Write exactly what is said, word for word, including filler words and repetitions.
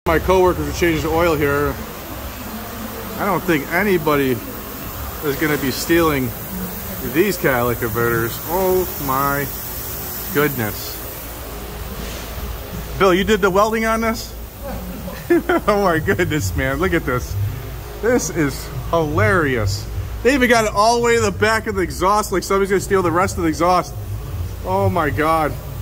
My coworkers are changing the oil here. I don't think anybody is going to be stealing these catalytic converters. Oh my goodness. Bill, you did the welding on this? Oh my goodness, man. Look at this. This is hilarious. They even got it all the way to the back of the exhaust like somebody's going to steal the rest of the exhaust. Oh my God.